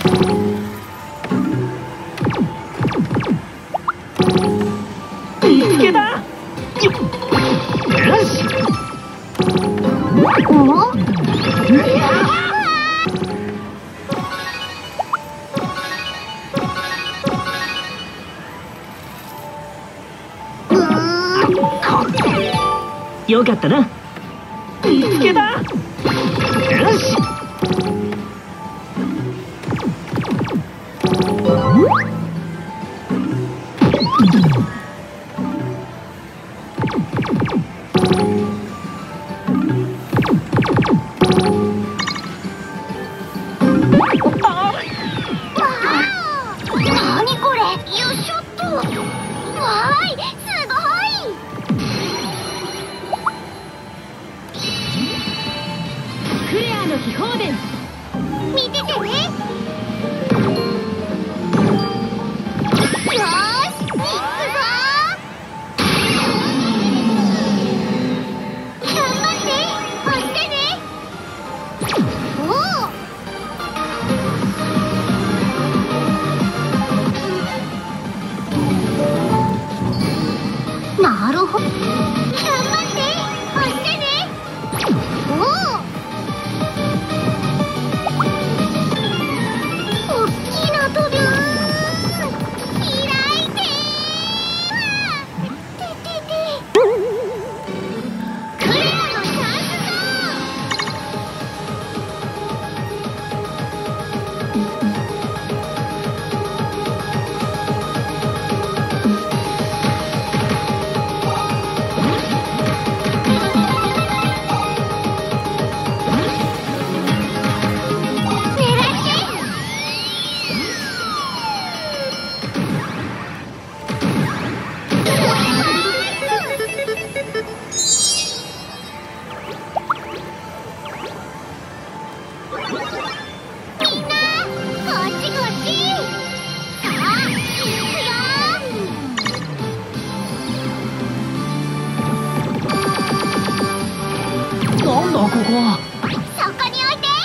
見つけた。よし。よかったな。見つけた。よし。 何これ、よいしょっと。わーい、すごい。クレアの秘宝伝、見ててね。よーし、行くぞ。頑張って、押してね。おお。なるほど。頑張って、押してね。おお。おっきな扉。開いて。ててて。クレアのチャンスだ。みんな、こっちこっち。さあ、行くよ。 なんだここは。 そこに置いて。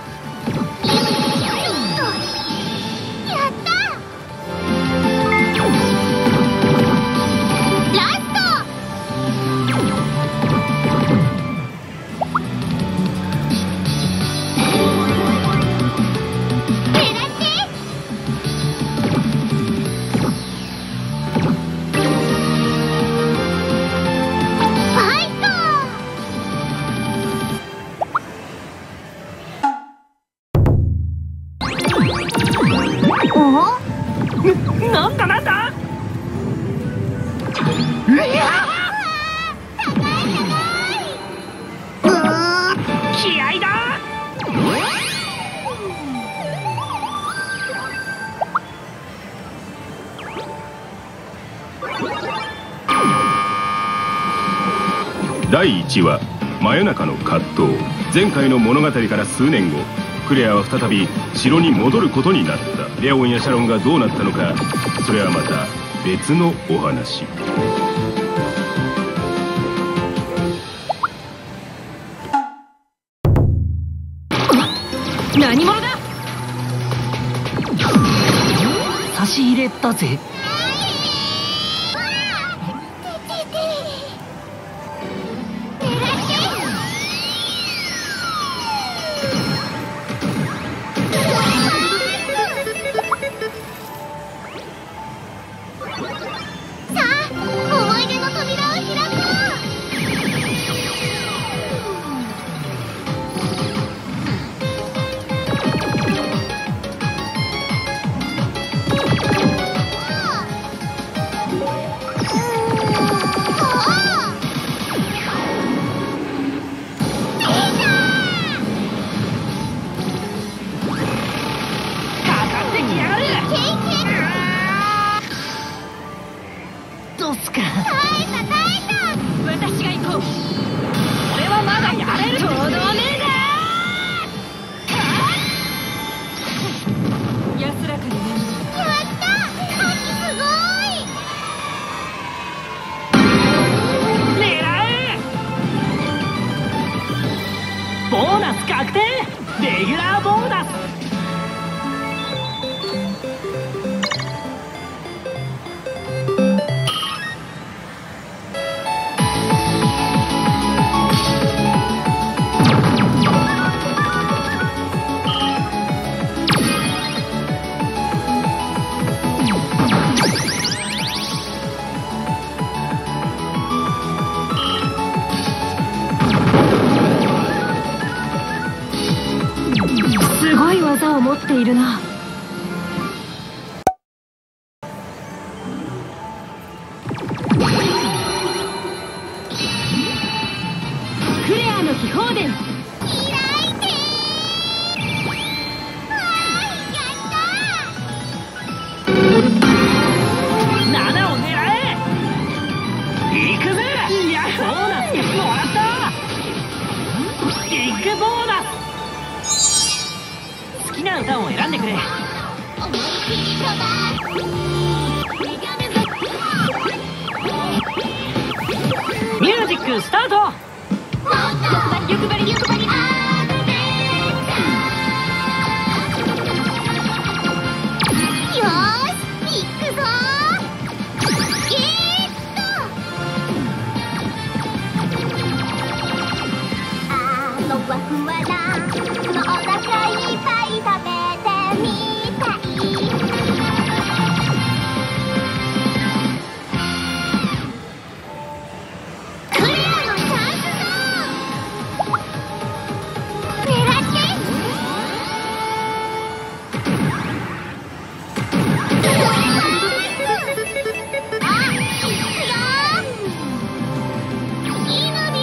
やった。ラスト。狙って。ファイト。 なんだなんだ。いや、気合いだ。 第1話真夜中の葛藤。前回の物語から数年後、クレアは再び城に戻ることになった。レオンやシャロンがどうなったのか、それはまた別のお話。 何者だ。差し入れだぜ。 さあ、思い出の扉を開こう。 技を持っているな。クレアの秘宝伝。7を狙え。行くぜ。いや、ボーナスもらった。ビッグボーナス。好きな歌を選んでくれ。ミュージックスタート。欲張り欲張り。 よーし、行くぞー。ふわふわなのお腹いっぱい食べてみたい。クレアのチャンスだ。狙ってあ、いくよ。いいのです。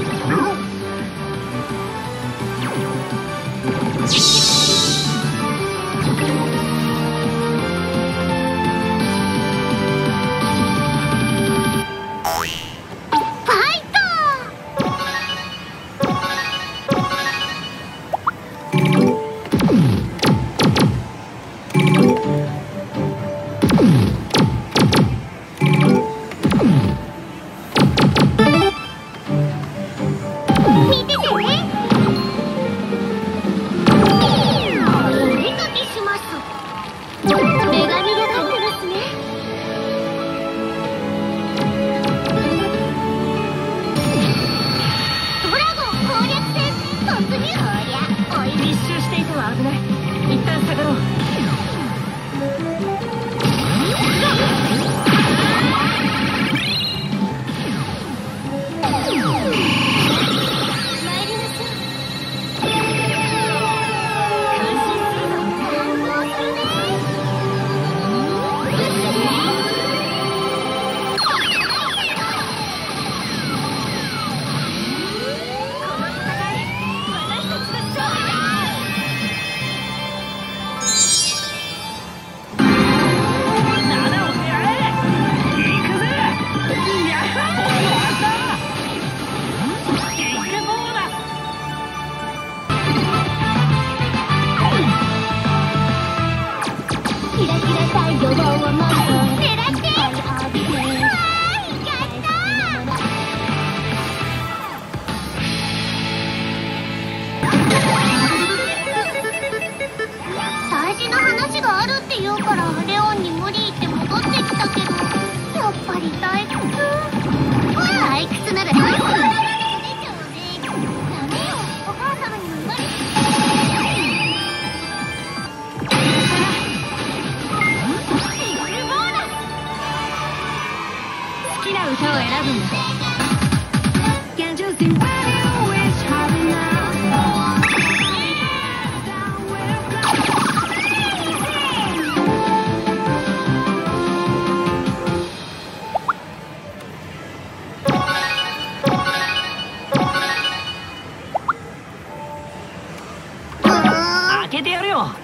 開けてやるよ。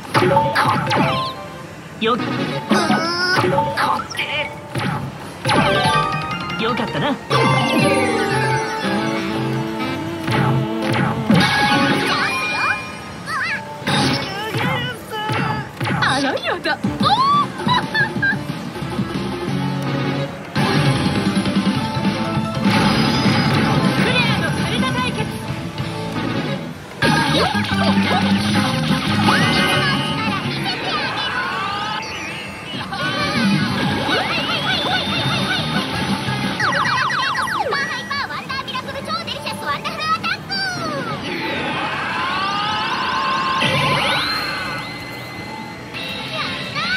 よかったな。あらやだ。クレアのカルタ対決。 やったー。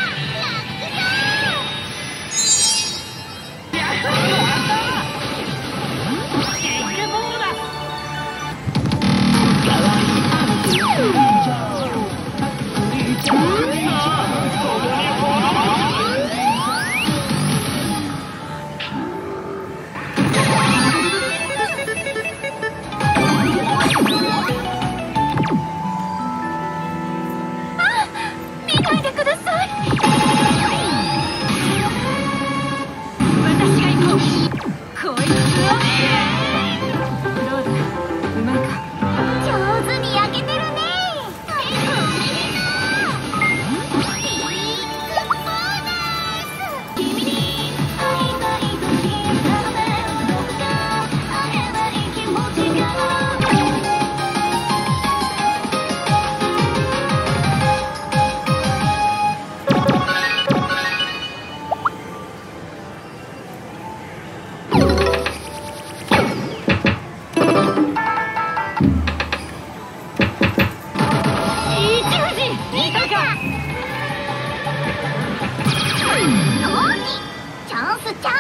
ャンスチャンス。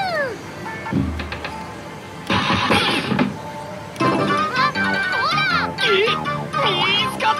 見つかった。